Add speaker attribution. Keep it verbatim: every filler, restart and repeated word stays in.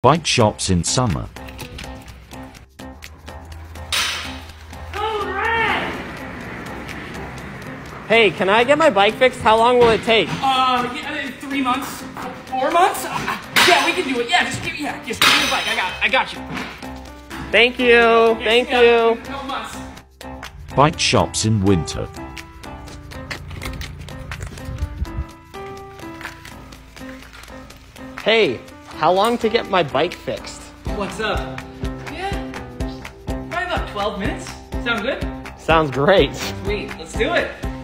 Speaker 1: Bike shops in summer.
Speaker 2: Hey, can I get my bike fixed? How long will it take?
Speaker 3: Uh, yeah, three months, four months? Uh, yeah, we can do it. Yeah, just give, yeah, just give me the bike. I got, I got you.
Speaker 2: Thank you. Thank you.
Speaker 3: No muss.
Speaker 1: Bike shops in winter.
Speaker 2: Hey, how long to get my bike fixed?
Speaker 3: What's up? Yeah, probably about twelve minutes. Sound good?
Speaker 2: Sounds great.
Speaker 3: Sweet, let's do it.